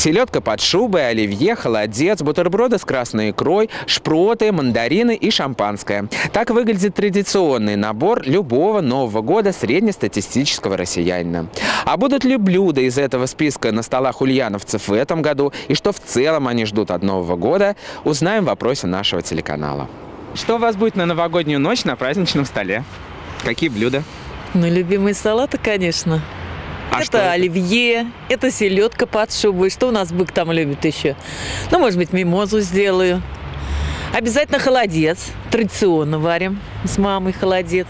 Селедка под шубой, оливье, холодец, бутерброды с красной икрой, шпроты, мандарины и шампанское. Так выглядит традиционный набор любого Нового года среднестатистического россиянина. А будут ли блюда из этого списка на столах ульяновцев в этом году и что в целом они ждут от Нового года, узнаем в вопросе нашего телеканала. Что у вас будет на новогоднюю ночь на праздничном столе? Какие блюда? Ну, любимые салаты, конечно. Это оливье, это селедка под шубой. Что у нас бык там любит еще? Ну, может быть, мимозу сделаю. Обязательно холодец. Традиционно варим с мамой холодец.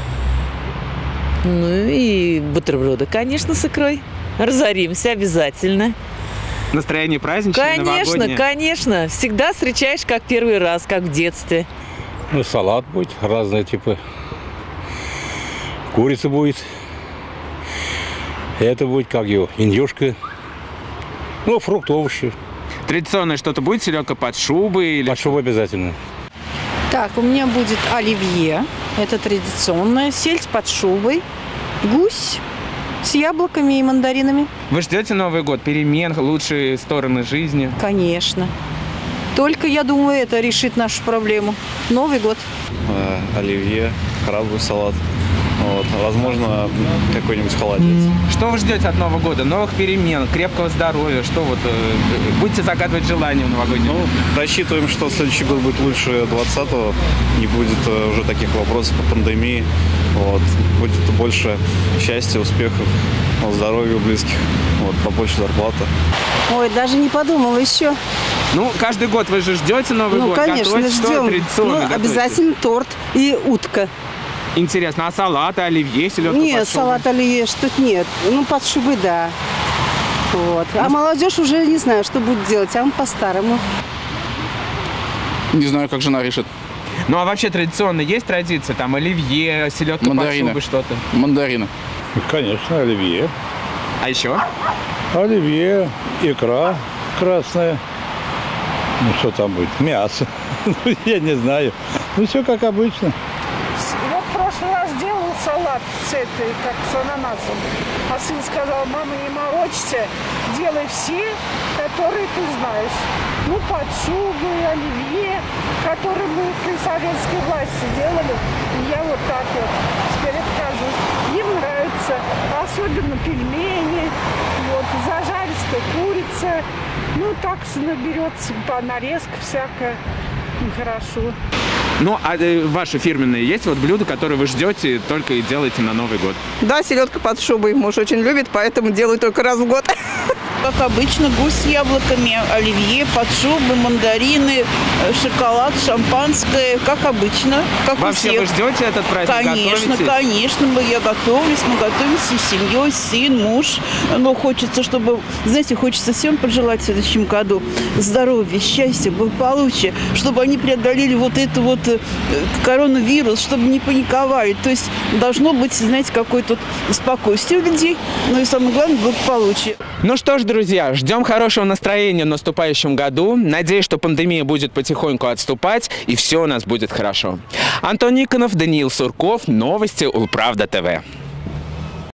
Ну и бутерброды, конечно, с икрой. Разоримся обязательно. Настроение праздничное, новогоднее? Конечно. Всегда встречаешь как первый раз, как в детстве. Ну, салат будет, разные типы. Курица будет. Это будет, как его, индюшка. Ну, фрукты, овощи. Традиционное что-то будет? Селедка под шубой? Или... Под шубой обязательно. Так, у меня будет оливье. Это традиционное. Сельдь под шубой. Гусь с яблоками и мандаринами. Вы ждете Новый год? Перемен, лучшие стороны жизни? Конечно. Только, я думаю, это решит нашу проблему. Новый год. Оливье, крабовый салат. Вот. Возможно, какой-нибудь холодец. Что вы ждете от Нового года? Новых перемен, крепкого здоровья? Что вот будете загадывать желания в новогоднем? Ну, рассчитываем, что следующий год будет лучше 2020-го. Не будет уже таких вопросов по пандемии. Вот. Будет больше счастья, успехов, здоровья у близких, вот, побольше зарплаты. Ой, даже не подумала еще. Ну, каждый год вы же ждете Новый год? Конечно, готовите, ждем. Ну, обязательно торт и утка. Интересно, а салат, оливье, селедка под шубой? Нет, салат оливье что-то нет. Ну, под шубой, да. Вот. А молодежь уже не знаю, что будет делать, а он по-старому. Не знаю, как жена решит. Ну, а вообще традиционно есть традиция? Там оливье, селедка под шубой, что-то? Мандарины. Конечно, оливье. А еще? Оливье, икра красная. Ну, что там будет? Мясо. Я не знаю. Ну, все как обычно. Вот в прошлый раз делал салат с этой, как с ананасом. А сын сказал: мама, не морочься, делай все, которые ты знаешь. Ну, под шубой, оливье, которые мы при советской власти делали. И я вот так вот теперь откажусь. Им нравится, особенно пельмени, вот, зажаристая курица. Ну, так наберется нарезка всякая. Хорошо. Ну, а ваши фирменные есть вот блюда, которые вы ждете только и делаете на Новый год? Да, селедка под шубой муж очень любит, поэтому делаю только раз в год. Как обычно, гусь с яблоками, оливье, под шубой, мандарины, шоколад, шампанское, как обычно, как вообще у всех. Вы ждете этот праздник? Конечно, готовитесь? конечно, я готовлюсь, мы готовимся с семьей, сын, муж. Но хочется, чтобы, знаете, хочется всем пожелать в следующем году здоровья, счастья, благополучия, чтобы они преодолели вот это вот коронавирус, чтобы не паниковали. То есть должно быть, знаете, какое-то спокойствие у людей, но и самое главное, благополучие. Ну что ж, друзья, ждем хорошего настроения в наступающем году. Надеюсь, что пандемия будет потихоньку отступать, и все у нас будет хорошо. Антон Никонов, Даниил Сурков. Новости Улправда ТВ.